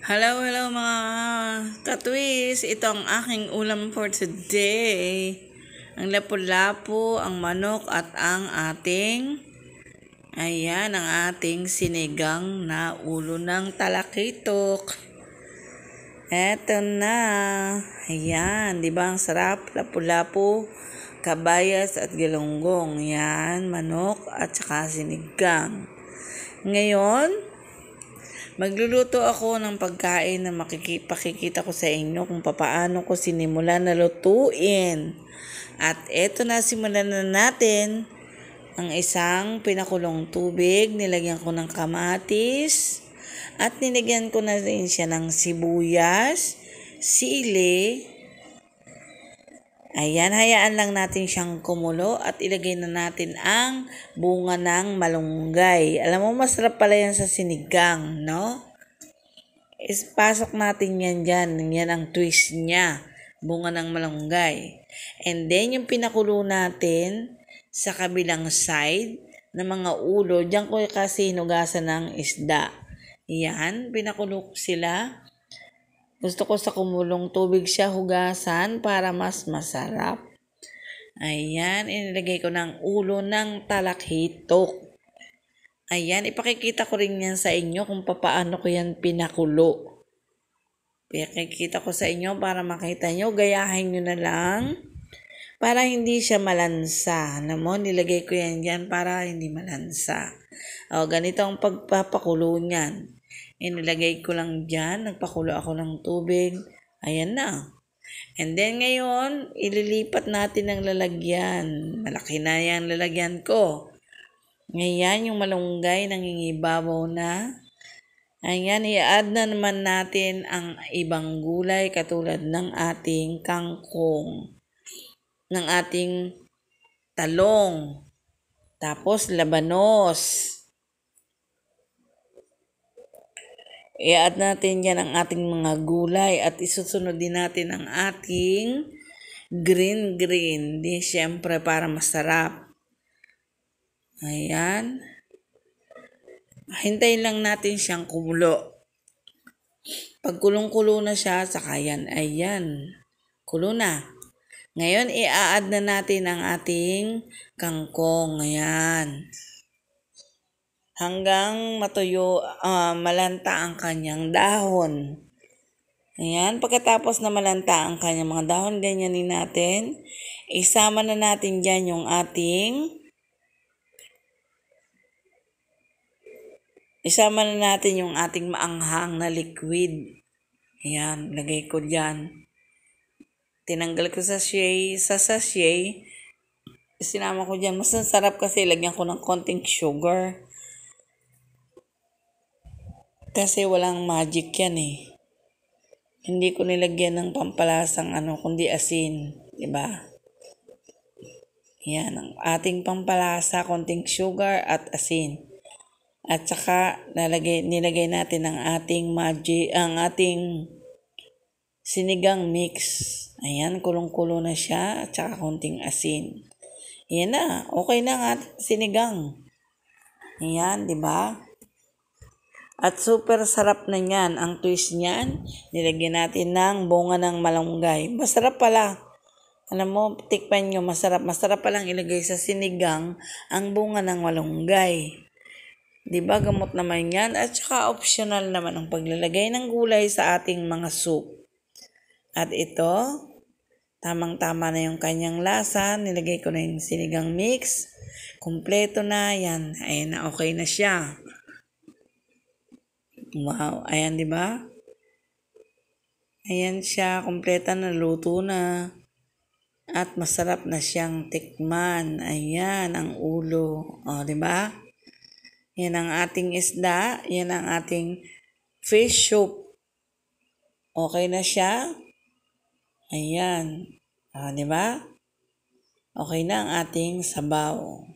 Hello, hello mga katwis. Ito ang aking ulam for today. Ang lapu-lapu, ang manok at ang ating sinigang na ulo ng talakitok. Eto na. Ayan, di ba ang sarap? Lapu-lapu, kabayas at galunggong. Yan, manok at saka sinigang. Ngayon, magluluto ako ng pagkain na pakikita ko sa inyo kung paano ko sinimulan na lutuin. At eto na, simulan na natin ang isang pinakulong tubig. Nilagyan ko ng kamatis at nilagyan ko na rin siya ng sibuyas, sili. Ayan, hayaan lang natin siyang kumulo at ilagay na natin ang bunga ng malunggay. Alam mo, masarap pala yan sa sinigang, no? Pasok natin yan dyan. Yan ang twist niya. Bunga ng malunggay. And then, yung pinakulo natin sa kabilang side ng mga ulo, dyan ko kasi hinugasan ng isda. Yan, pinakulo sila. Gusto ko sa kumulong tubig siya hugasan para mas masarap. Ayan, inilagay ko ng ulo ng talakhitok. Ayan, ipakikita ko rin yan sa inyo kung paano ko yan pinakulo. Ipakikita ko sa inyo para makita nyo. Gayahin nyo na lang para hindi siya malansa. Alam mo, nilagay ko yan dyan para hindi malansa. O, ganito ang pagpapakulo niyan. Inilagay ko lang dyan, nagpakulo ako ng tubig. Ayan na. And then ngayon, ililipat natin ang lalagyan. Malaki na yan lalagyan ko. Ngayon, yung malunggay nangingibabaw na. Ayan, i-add na naman natin ang ibang gulay katulad ng ating kangkong, ng ating talong, tapos labanos. I-add natin yan ang ating mga gulay at isusunod din natin ang ating green. Di syempre para masarap. Ayan. Hintayin lang natin siyang kumulo. Pag kulong-kulo na siya, saka yan, ayan. Kulo na. Ngayon, i-add na natin ang ating kangkong. Ayan. Hanggang matuyo, malanta ang kanyang dahon. Ayan, pagkatapos na malanta ang kanyang mga dahon, ganyanin natin. Isama na natin dyan yung ating maanghang na liquid. Ayan, lagay ko dyan. Tinanggal ko sa sachet. Sinama ko dyan. Mas sarap kasi lagyan ko ng konting sugar. Kasi walang magic yan eh. Hindi ko nilagyan ng pampalasang kundi asin. Diba? Yan, ang ating pampalasa, konting sugar at asin. At saka nilagay natin ang ating sinigang mix. Ayan, kulong-kulo na siya at saka konting asin. Ayan na, okay na ang ating sinigang. Ayan, di ba? At super sarap na yan. Ang twist niyan, nilagyan natin ng bunga ng malunggay. Masarap pala. Alam mo, tikpan nyo, masarap. Masarap palang ilagay sa sinigang ang bunga ng malunggay. Diba, gamot naman yan. At saka optional naman ang paglalagay ng gulay sa ating mga soup. At ito, tamang-tama na yung kanyang lasa. Nilagay ko na yung sinigang mix. Kompleto na yan. Ayan na, okay na siya. Wow, ayan, di ba? Ayan siya, kompleta na, luto na. At masarap na siyang tikman. Ayan ang ulo. O, di ba? Yan ang ating isda. Yan ang ating fish soup. Okay na siya. Ayan. O, di ba? Okay na ang ating sabaw.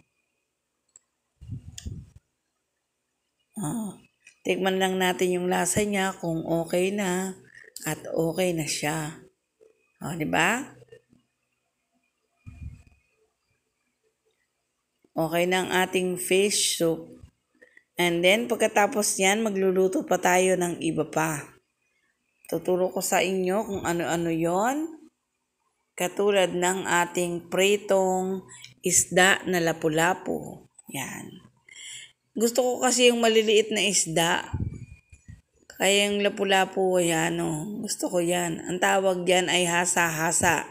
Tikman lang natin yung lasa niya kung okay na at okay na siya. O, di ba? Okay na ang ating fish soup. And then, pagkatapos yan, magluluto pa tayo ng iba pa. Tuturo ko sa inyo kung ano-ano yon. Katulad ng ating pritong isda na lapu-lapu. Yan. Gusto ko kasi yung maliliit na isda. Kaya yung lapu-lapu, yan gusto ko yan. Ang tawag yan ay hasa-hasa.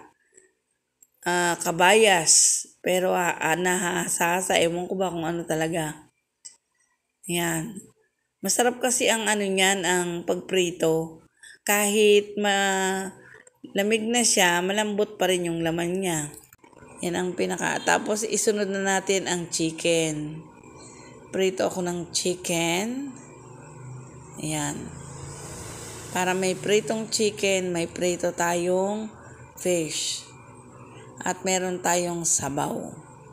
Kabayas. Pero nahasa-hasa, ewan ko ba kung ano talaga. Yan. Masarap kasi ang niyan, ang pagprito. Kahit lamig na siya, malambot pa rin yung laman niya. Yan ang Tapos isunod na natin ang chicken. Prito ako ng chicken. Ayan. Para may pritong chicken, may prito tayong fish. At meron tayong sabaw.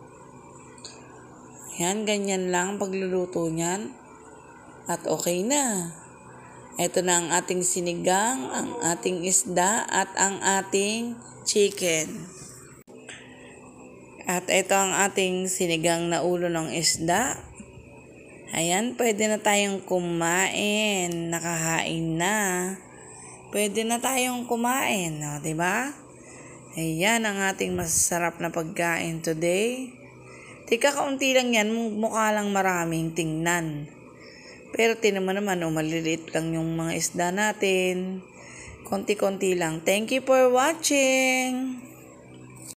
Yan, ganyan lang pagluluto niyan. At okay na. Ito na ang ating sinigang, ang ating isda, at ang ating chicken. At ito ang ating sinigang na ulo ng isda. Ayan, pwede na tayong kumain. Nakahain na. Pwede na tayong kumain, no? Diba? Ayan ang ating masarap na pagkain today. Tika, kaunti lang yan. Mukha lang maraming tingnan. Pero tinaman naman, maliliit lang yung mga isda natin. Konti-konti lang. Thank you for watching!